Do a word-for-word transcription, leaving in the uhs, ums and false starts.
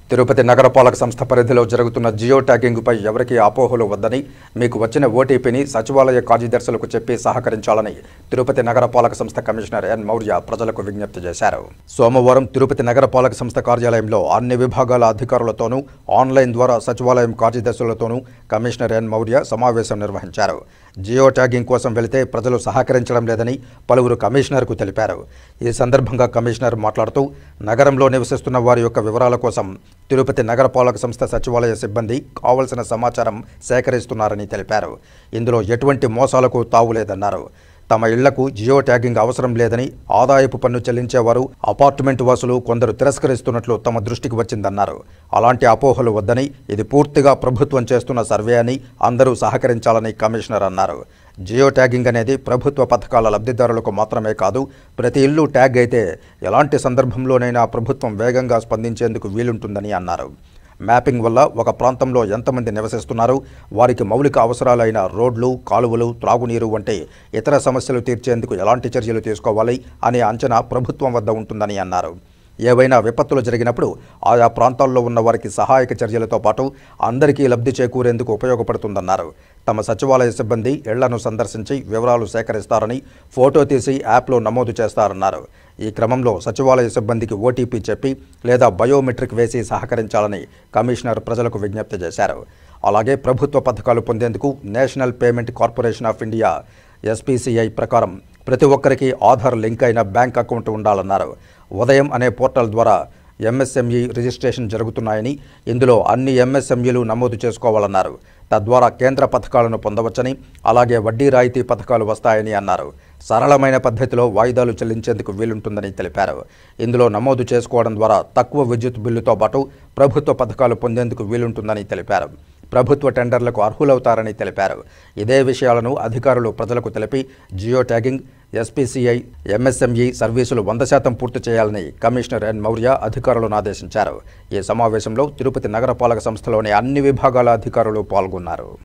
తిరుపతి నగరపాలక సంస్థ పరిధిలో జరుగుతున్న జియో ట్యాగింగ్ పై ఎవరికీ అపోహలు వద్దని మీకు వచ్చిన ఓటీపీని సచివాలయ కార్యదర్శులకు చెప్పి సహకరించాలని తిరుపతి నగరపాలక సంస్థ కమిషనర్ ఎన్ మౌర్య ప్రజలకు విజ్ఞప్తి చేశారు. సోమవారం తిరుపతి నగరపాలక సంస్థ కార్యాలయంలో అన్ని విభాగాల అధికారులతోనూ ఆన్లైన్ ద్వారా సచివాలయం కార్యదర్శులతోనూ కమిషనర్ ఎన్ మౌర్య సమావేశం నిర్వహించారు. జియో ట్యాగింగ్ కోసం వెళితే ప్రజలు సహకరించడం లేదని పలువురు కమిషనర్కు తెలిపారు. ఈ సందర్భంగా కమిషనర్ మాట్లాడుతూ నగరంలో నివసిస్తున్న వారి యొక్క వివరాల కోసం తిరుపతి నగరపాలక సంస్థ సచివాలయ సిబ్బంది కావలసిన సమాచారం సేకరిస్తున్నారని తెలిపారు. ఇందులో ఎటువంటి మోసాలకు తావులేదన్నారు. తమ ఇళ్లకు జియో ట్యాగింగ్ అవసరం లేదని ఆదాయపు పన్ను చెల్లించేవారు అపార్ట్మెంట్ వాసులు కొందరు తిరస్కరిస్తున్నట్లు తమ దృష్టికి వచ్చిందన్నారు. అలాంటి అపోహలు వద్దని ఇది పూర్తిగా ప్రభుత్వం చేస్తున్న సర్వే అని అందరూ సహకరించాలని కమిషనర్ అన్నారు. జియో ట్యాగింగ్ అనేది ప్రభుత్వ పథకాల లబ్ధిదారులకు మాత్రమే కాదు, ప్రతి ఇల్లు ట్యాగ్ అయితే ఎలాంటి సందర్భంలోనైనా ప్రభుత్వం వేగంగా స్పందించేందుకు వీలుంటుందని అన్నారు. మ్యాపింగ్ వల్ల ఒక ప్రాంతంలో ఎంతమంది నివసిస్తున్నారు, వారికి మౌలిక అవసరాలైన రోడ్లు, కాలువలు, త్రాగునీరు వంటి ఇతర సమస్యలు తీర్చేందుకు ఎలాంటి చర్యలు తీసుకోవాలి అనే అంచనా ప్రభుత్వం వద్ద ఉంటుందని అన్నారు. ఏవైనా విపత్తులు జరిగినప్పుడు ఆయా ప్రాంతాల్లో ఉన్న వారికి సహాయక చర్యలతో పాటు అందరికీ లబ్ధి చేకూరేందుకు ఉపయోగపడుతుందన్నారు. తమ సచివాలయ సిబ్బంది ఇళ్లను సందర్శించి వివరాలు సేకరిస్తారని, ఫోటో తీసి యాప్లో నమోదు చేస్తారన్నారు. ఈ క్రమంలో సచివాలయ సిబ్బందికి ఓటీపీ చెప్పి లేదా బయోమెట్రిక్ వేసి సహకరించాలని కమిషనర్ ప్రజలకు విజ్ఞప్తి చేశారు. అలాగే ప్రభుత్వ పథకాలు పొందేందుకు national payment corporation of India SPCI ప్రకారం ప్రతి ఒక్కరికి ఆధార్ లింక్ అయిన బ్యాంక్ అకౌంట్ ఉండాలన్నారు. ఉదయం అనే పోర్టల్ ద్వారా ఎంఎస్ఎంఈ రిజిస్ట్రేషన్ జరుగుతున్నాయని, ఇందులో అన్ని ఎంఎస్ఎంఈలు నమోదు చేసుకోవాలన్నారు. తద్వారా కేంద్ర పథకాలను పొందవచ్చని, అలాగే వడ్డీ రాయితీ పథకాలు వస్తాయని అన్నారు. సరళమైన పద్ధతిలో వాయిదాలు చెల్లించేందుకు వీలుంటుందని తెలిపారు. ఇందులో నమోదు చేసుకోవడం ద్వారా తక్కువ విద్యుత్ బిల్లుతో పాటు ప్రభుత్వ పథకాలు పొందేందుకు వీలుంటుందని తెలిపారు. ప్రభుత్వ టెండర్లకు అర్హులవుతారని తెలిపారు. ఇదే విషయాలను అధికారులు ప్రజలకు తెలిపి జియో ట్యాగింగ్, ఎస్పీసీఐ, ఎంఎస్ఎంఈ సర్వీసులు వంద శాతం పూర్తి చేయాలని కమిషనర్ ఎన్ మౌర్య అధికారులను ఆదేశించారు. ఈ సమావేశంలో తిరుపతి నగరపాలక సంస్థలోని అన్ని విభాగాల అధికారులు పాల్గొన్నారు.